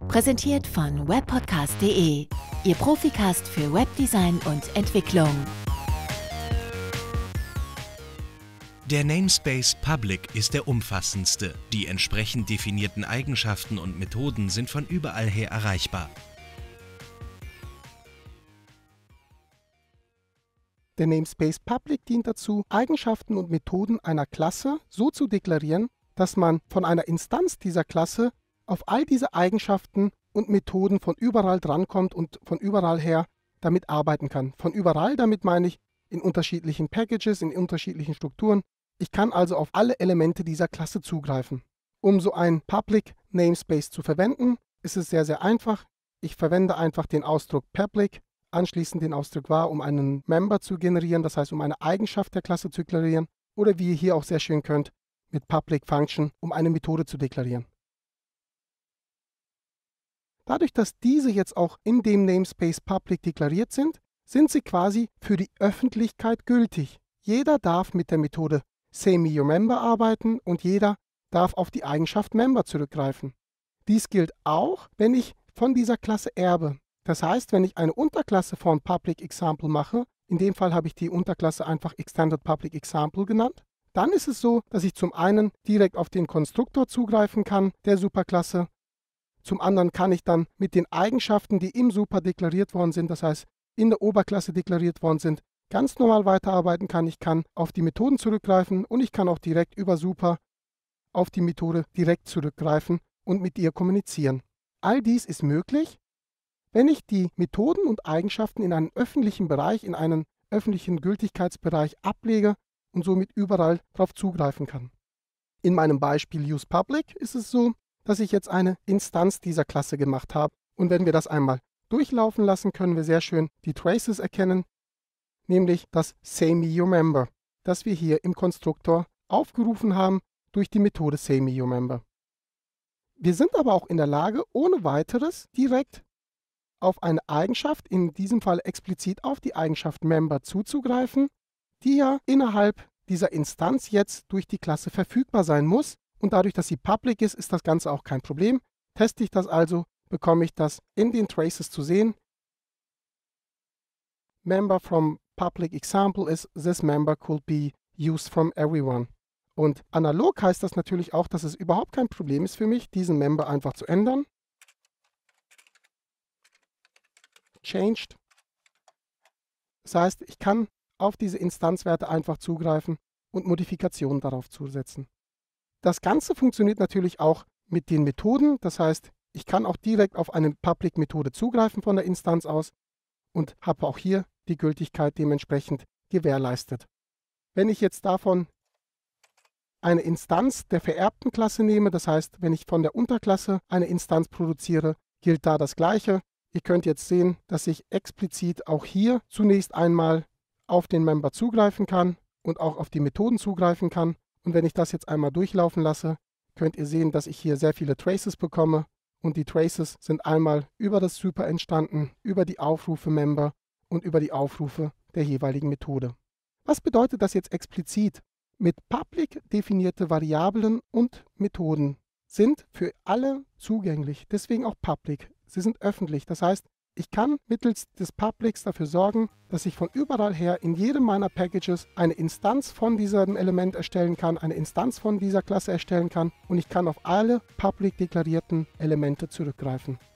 Präsentiert von webpodcast.de, Ihr Proficast für Webdesign und Entwicklung. Der Namespace Public ist der umfassendste. Die entsprechend definierten Eigenschaften und Methoden sind von überall her erreichbar. Der Namespace Public dient dazu, Eigenschaften und Methoden einer Klasse so zu deklarieren, dass man von einer Instanz dieser Klasse auf all diese Eigenschaften und Methoden von überall drankommt und von überall her damit arbeiten kann. Von überall, damit meine ich in unterschiedlichen Packages, in unterschiedlichen Strukturen. Ich kann also auf alle Elemente dieser Klasse zugreifen. Um so einen Public Namespace zu verwenden, ist es sehr, sehr einfach. Ich verwende einfach den Ausdruck Public, anschließend den Ausdruck var, um einen Member zu generieren, das heißt, um eine Eigenschaft der Klasse zu deklarieren. Oder wie ihr hier auch sehr schön könnt, mit Public Function, um eine Methode zu deklarieren. Dadurch, dass diese jetzt auch in dem Namespace Public deklariert sind, sind sie quasi für die Öffentlichkeit gültig. Jeder darf mit der Methode SayMeYourMember arbeiten und jeder darf auf die Eigenschaft Member zurückgreifen. Dies gilt auch, wenn ich von dieser Klasse erbe. Das heißt, wenn ich eine Unterklasse von Public Example mache, in dem Fall habe ich die Unterklasse einfach Extended Public Example genannt, dann ist es so, dass ich zum einen direkt auf den Konstruktor zugreifen kann, der Superklasse. Zum anderen kann ich dann mit den Eigenschaften, die im Super deklariert worden sind, das heißt in der Oberklasse deklariert worden sind, ganz normal weiterarbeiten kann. Ich kann auf die Methoden zurückgreifen und ich kann auch direkt über Super auf die Methode direkt zurückgreifen und mit ihr kommunizieren. All dies ist möglich, wenn ich die Methoden und Eigenschaften in einen öffentlichen Bereich, in einen öffentlichen Gültigkeitsbereich ablege und somit überall darauf zugreifen kann. In meinem Beispiel usePublic ist es so, dass ich jetzt eine Instanz dieser Klasse gemacht habe. Und wenn wir das einmal durchlaufen lassen, können wir sehr schön die Traces erkennen, nämlich das SayMeYourMember, das wir hier im Konstruktor aufgerufen haben durch die Methode SayMeYourMember. Wir sind aber auch in der Lage, ohne weiteres direkt auf eine Eigenschaft, in diesem Fall explizit auf die Eigenschaft Member zuzugreifen, die ja innerhalb dieser Instanz jetzt durch die Klasse verfügbar sein muss. Und dadurch, dass sie public ist, ist das Ganze auch kein Problem. Teste ich das also, bekomme ich das in den Traces zu sehen. Member from public example is this member could be used from everyone. Und analog heißt das natürlich auch, dass es überhaupt kein Problem ist für mich, diesen Member einfach zu ändern. Changed. Das heißt, ich kann auf diese Instanzwerte einfach zugreifen und Modifikationen darauf zusetzen. Das Ganze funktioniert natürlich auch mit den Methoden. Das heißt, ich kann auch direkt auf eine Public-Methode zugreifen von der Instanz aus und habe auch hier die Gültigkeit dementsprechend gewährleistet. Wenn ich jetzt davon eine Instanz der vererbten Klasse nehme, das heißt, wenn ich von der Unterklasse eine Instanz produziere, gilt da das Gleiche. Ihr könnt jetzt sehen, dass ich explizit auch hier zunächst einmal auf den Member zugreifen kann und auch auf die Methoden zugreifen kann. Und wenn ich das jetzt einmal durchlaufen lasse, könnt ihr sehen, dass ich hier sehr viele Traces bekomme. Und die Traces sind einmal über das Super entstanden, über die Aufrufe Member und über die Aufrufe der jeweiligen Methode. Was bedeutet das jetzt explizit? Mit Public definierte Variablen und Methoden sind für alle zugänglich, deswegen auch Public. Sie sind öffentlich, das heißt, ich kann mittels des Publics dafür sorgen, dass ich von überall her in jedem meiner Packages eine Instanz von diesem Element erstellen kann, eine Instanz von dieser Klasse erstellen kann und ich kann auf alle public deklarierten Elemente zurückgreifen.